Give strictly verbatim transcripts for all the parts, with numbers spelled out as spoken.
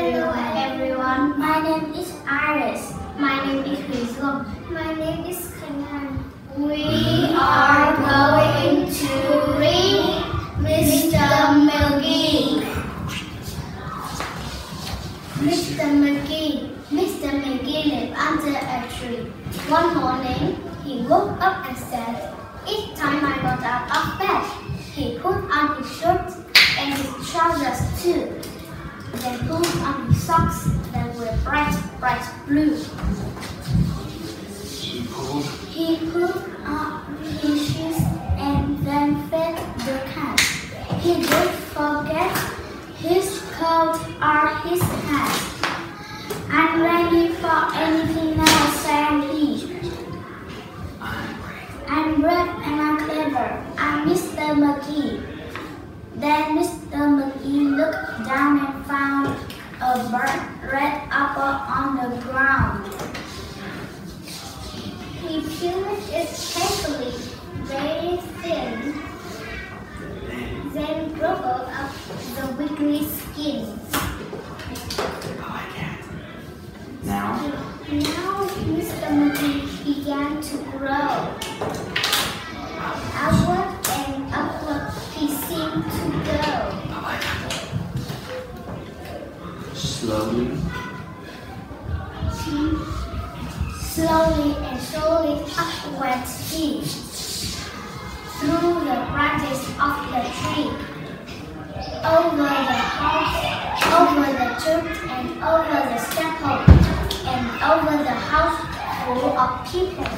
Hello everyone, my name is Iris. My name is Duong. My name is Khanh-Han. We are going to read Mister McGee. Mister McGee. Mister McGee lived under a tree. One morning, he woke up and said, "It's time I got out of bed." He put on his shirt and his trousers too. Then put on his socks that were bright, bright blue. He pulled. He put on his shoes and then fed the cat. He did forget his coat or his hat. "I'm ready for anything now," said he. "I'm brave and I'm clever. I'm Mister McGee." Then Mister McGee looked down and found a burnt red apple on the ground. He peeled it carefully, very thin, then gobbled up the wiggly skin. Now? Now Mister McGee began to grow. Outward and upward he seemed to go. Slowly. Slowly and slowly up went he, through the branches of the tree, over the house, over the church, and over the steeple, and over the house full of people.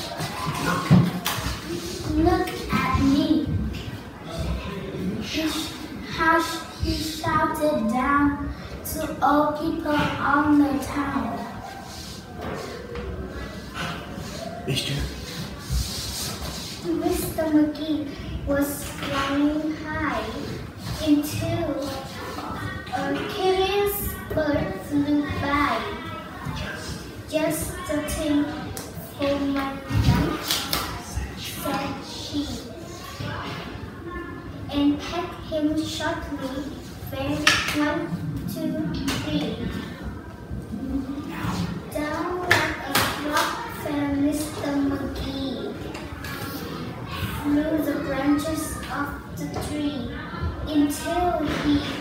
"Look at me!" He, how he shouted down to all people on the town. Mister Mister McGee was flying high into a curious bird flew by. "Just the thing for my lunch," said she, and pecked him shortly. Very one, two, three. Down like a rock fell Mister McGee, through the branches of the tree, until he